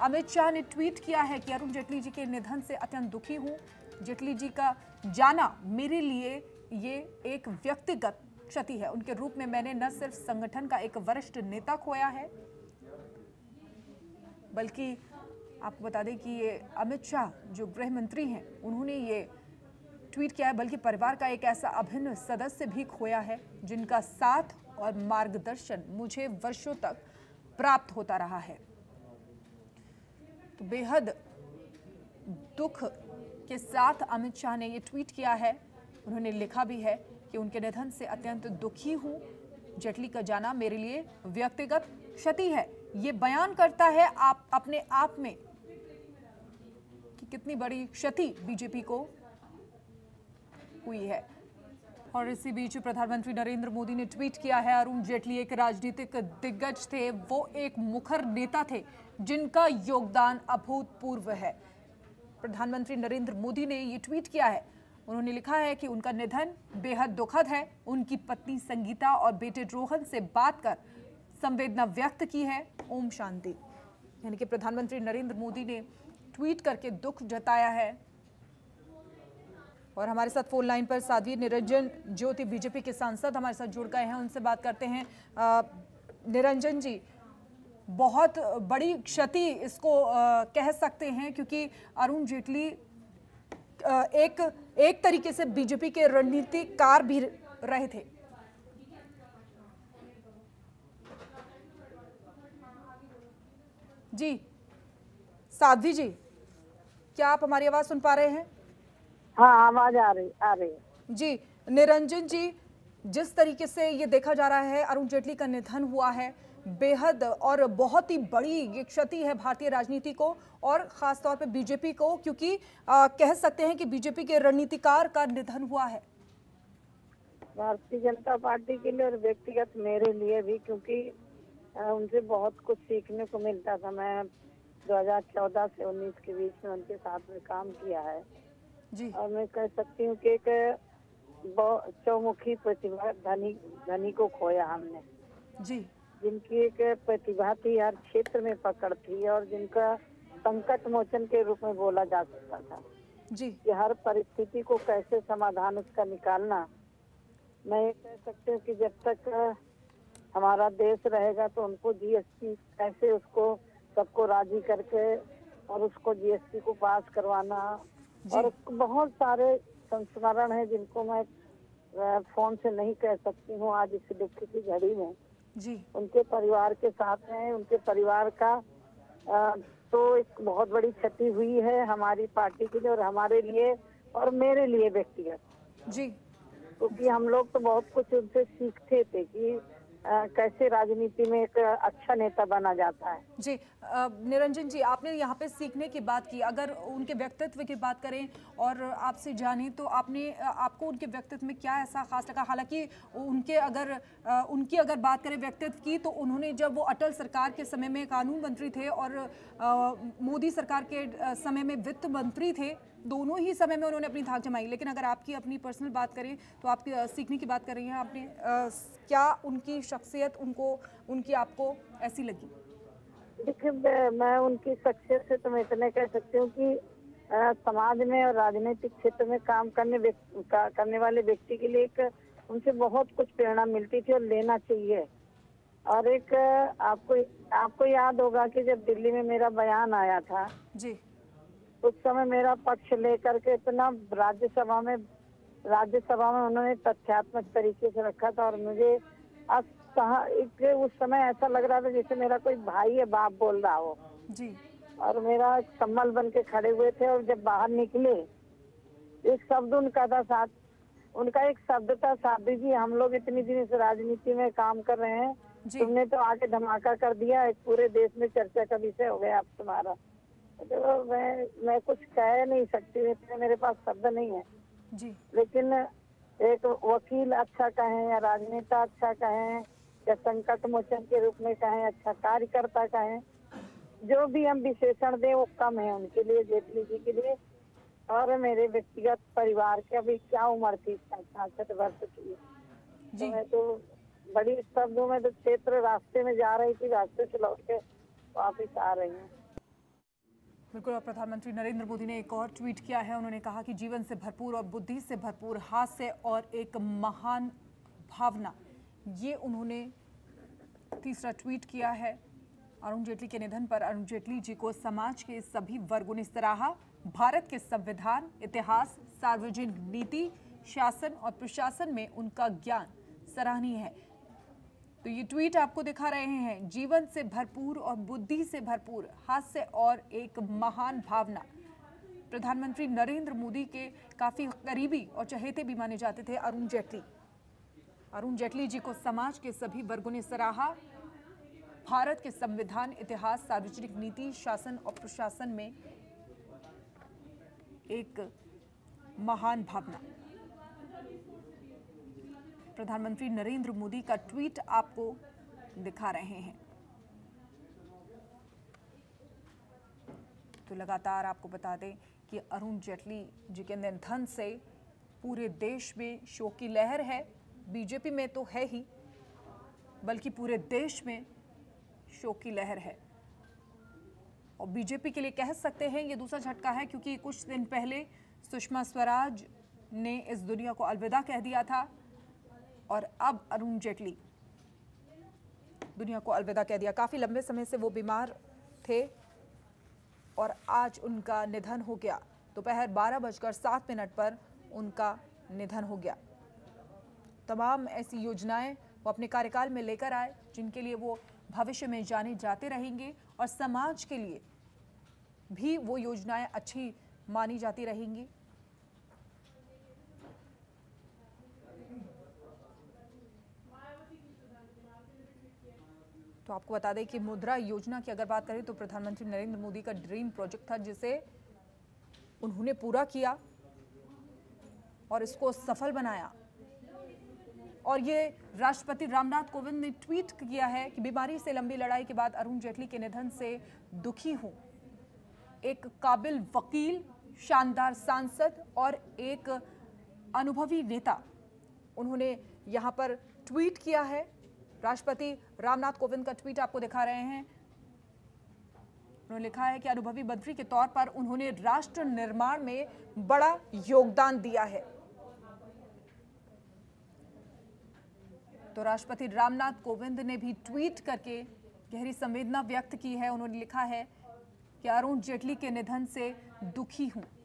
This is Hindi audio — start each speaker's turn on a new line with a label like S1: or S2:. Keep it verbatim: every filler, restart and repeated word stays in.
S1: अमित शाह ने ट्वीट किया है कि अरुण जेटली जी के निधन से अत्यंत दुखी हूं। जेटली जी का जाना मेरे लिए ये एक व्यक्तिगत क्षति है। उनके रूप में मैंने न सिर्फ संगठन का एक वरिष्ठ नेता खोया है, बल्कि आपको बता दें कि ये अमित शाह जो गृह मंत्री हैं, उन्होंने ये ट्वीट किया है, बल्कि परिवार का एक ऐसा अभिन्न सदस्य भी खोया है जिनका साथ और मार्गदर्शन मुझे वर्षों तक प्राप्त होता रहा है। तो बेहद दुख के साथ अमित शाह ने ये ट्वीट किया है। उन्होंने लिखा भी है कि उनके निधन से अत्यंत दुखी हूं। जेटली का जाना मेरे लिए व्यक्तिगत क्षति है। ये बयान करता है आप अपने आप में कि कितनी बड़ी क्षति बीजेपी को हुई है। और इसी बीच प्रधानमंत्री नरेंद्र मोदी ने ट्वीट किया है, अरुण जेटली एक राजनीतिक दिग्गज थे, वो एक मुखर नेता थे जिनका योगदान अभूतपूर्व है। प्रधानमंत्री नरेंद्र मोदी ने ये ट्वीट किया है। उन्होंने लिखा है कि उनका निधन बेहद दुखद है। उनकी पत्नी संगीता और बेटे रोहन से बात कर संवेदना व्यक्त की है। ओम शांति। यानी कि प्रधानमंत्री नरेंद्र मोदी ने ट्वीट करके दुख जताया है। और हमारे साथ फोन लाइन पर साध्वी निरंजन ज्योति बीजेपी के सांसद हमारे साथ जुड़ गए हैं, उनसे बात करते हैं। आ, निरंजन जी, बहुत बड़ी क्षति इसको आ, कह सकते हैं, क्योंकि अरुण जेटली आ, एक एक तरीके से बीजेपी के रणनीतिकार भी रहे थे। जी साध्वी जी, क्या आप हमारी आवाज सुन पा रहे हैं?
S2: हाँ, आवाज आ रही आ रही है।
S1: जी निरंजन जी, जिस तरीके से ये देखा जा रहा है अरुण जेटली का निधन हुआ है, बेहद और बहुत ही बड़ी ये क्षति है भारतीय राजनीति को और खासतौर पे बीजेपी को, क्योंकि आ, कह सकते हैं कि बीजेपी के रणनीतिकार का निधन हुआ है।
S2: भारतीय जनता पार्टी के लिए और व्यक्तिगत मेरे लिए भी, क्योंकि उनसे बहुत कुछ सीखने को मिलता था। मैं दो हज़ार चौदह से उन्नीस के बीच में उनके साथ में काम किया है
S1: जी।
S2: और मैं कह सकती हूँ कि एक चौमुखी प्रतिभा धनी धनी को खोया हमने,
S1: जी,
S2: जिनकी एक प्रतिभा थी, हर क्षेत्र में पकड़ थी और जिनका संकट मोचन के रूप में बोला जा सकता था
S1: जी,
S2: कि हर परिस्थिति को कैसे समाधान उसका निकालना। मैं ये कह सकती हूँ कि जब तक हमारा देश रहेगा तो उनको जीएसटी कैसे उसको सबको राजी करके और उसको जीएसटी को पास करवाना और बहुत सारे संस्मरण है जिनको मैं फोन से नहीं कह सकती हूँ आज इस दुख की घड़ी में।
S1: जी,
S2: उनके परिवार के साथ हैं, उनके परिवार का आ, तो एक बहुत बड़ी क्षति हुई है हमारी पार्टी के लिए और हमारे लिए और मेरे लिए व्यक्तिगत।
S1: जी,
S2: क्योंकि हम लोग तो बहुत कुछ उनसे सीखते थे कि आ, कैसे राजनीति में एक अच्छा नेता बना जाता है।
S1: जी आ, निरंजन जी, आपने यहाँ पे सीखने की बात की। अगर उनके व्यक्तित्व की बात करें और आपसे जानें तो आपने आपको उनके व्यक्तित्व में क्या ऐसा खास लगा? हालांकि उनके अगर आ, उनकी अगर बात करें व्यक्तित्व की, तो उन्होंने जब वो अटल सरकार के समय में कानून मंत्री थे और आ, मोदी सरकार के समय में वित्त मंत्री थे, दोनों ही समय में उन्होंने अपनी धाक जमाई। लेकिन अगर आपकी अपनी पर्सनल बात करें तो आपकी सीखने की बात कर रही हैं आपने, आ, क्या उनकी शख्सियत उनको उनकी आपको ऐसी लगी?
S2: देखिए, मैं उनकी शख्सियत से तो मैं इतने कह सकती हूँ कि आ, समाज में और राजनीतिक क्षेत्र में काम करने का, करने वाले व्यक्ति के लिए एक उनसे बहुत कुछ प्रेरणा मिलती थी और लेना चाहिए। और एक आपको आपको याद होगा कि जब दिल्ली में मेरा बयान आया था
S1: जी,
S2: उस समय मेरा पक्ष लेकर के इतना राज्यसभा में राज्यसभा में उन्होंने तथ्यात्मक तरीके से रखा था और मुझे एक उस समय ऐसा लग रहा था जैसे मेरा कोई भाई या बाप बोल रहा हो
S1: जी,
S2: और मेरा एक सम्मल बन के खड़े हुए थे। और जब बाहर निकले एक शब्द उनका था, साथ उनका एक शब्द था, साध्वी जी हम लोग इतनी दिन से राजनीति में काम कर रहे हैं, तुमने तो आके धमाका कर दिया, एक पूरे देश में चर्चा का विषय हो गया आप तुम्हारा। तो मैं मैं कुछ कह नहीं सकती, इतने मेरे पास शब्द नहीं है
S1: जी।
S2: लेकिन एक वकील अच्छा कहें या राजनेता अच्छा कहें या संकट मोचन के रूप में कहें, अच्छा कार्यकर्ता कहें, जो भी हम विशेषण दें वो कम है उनके लिए, जेटली जी के लिए। और मेरे व्यक्तिगत परिवार के अभी क्या उम्र थी, पैंसठ वर्ष की, तो मैं तो बड़ी स्तब्ध हूँ। मैं तो क्षेत्र रास्ते में जा रही थी, रास्ते से लौट के वापिस आ रही हूँ।
S1: बिल्कुल, और प्रधानमंत्री नरेंद्र मोदी ने एक और ट्वीट किया है। उन्होंने कहा कि जीवन से भरपूर और बुद्धि से भरपूर, हास्य और एक महान भावना, ये उन्होंने तीसरा ट्वीट किया है। अरुण जेटली के निधन पर अरुण जेटली जी को समाज के सभी वर्गों ने सराहा। भारत के संविधान, इतिहास, सार्वजनिक नीति, शासन और प्रशासन में उनका ज्ञान सराहनीय है। तो ये ट्वीट आपको दिखा रहे हैं, जीवन से भरपूर और बुद्धि से भरपूर, हास्य और एक महान भावना। प्रधानमंत्री नरेंद्र मोदी के काफी करीबी और चहेते भी माने जाते थे अरुण जेटली। अरुण जेटली जी को समाज के सभी वर्गों ने सराहा। भारत के संविधान, इतिहास, सार्वजनिक नीति, शासन और प्रशासन में एक महान भावना। प्रधानमंत्री नरेंद्र मोदी का ट्वीट आपको दिखा रहे हैं। तो लगातार आपको बता दें कि अरुण जेटली जी के निधन से पूरे देश में शोक की लहर है। बीजेपी में तो है ही, बल्कि पूरे देश में शोक की लहर है। और बीजेपी के लिए कह सकते हैं ये दूसरा झटका है, क्योंकि कुछ दिन पहले सुषमा स्वराज ने इस दुनिया को अलविदा कह दिया था और अब अरुण जेटली दुनिया को अलविदा कह दिया। काफी लंबे समय से वो बीमार थे और आज उनका निधन हो गया। दोपहर बारह बजकर सात मिनट पर उनका निधन हो गया। तमाम ऐसी योजनाएं वो अपने कार्यकाल में लेकर आए, जिनके लिए वो भविष्य में जाने जाते रहेंगे और समाज के लिए भी वो योजनाएं अच्छी मानी जाती रहेंगी। तो आपको बता दें कि मुद्रा योजना की अगर बात करें तो प्रधानमंत्री नरेंद्र मोदी का ड्रीम प्रोजेक्ट था, जिसे उन्होंने पूरा किया और इसको सफल बनाया। और ये राष्ट्रपति रामनाथ कोविंद ने ट्वीट किया है कि बीमारी से लंबी लड़ाई के बाद अरुण जेटली के निधन से दुखी हूं। एक काबिल वकील, शानदार सांसद और एक अनुभवी नेता, उन्होंने यहां पर ट्वीट किया है। राष्ट्रपति रामनाथ कोविंद का ट्वीट आपको दिखा रहे हैं। उन्होंने लिखा है कि अनुभवी मंत्री के तौर पर उन्होंने राष्ट्र निर्माण में बड़ा योगदान दिया है। तो राष्ट्रपति रामनाथ कोविंद ने भी ट्वीट करके गहरी संवेदना व्यक्त की है। उन्होंने लिखा है कि अरुण जेटली के निधन से दुखी हूं।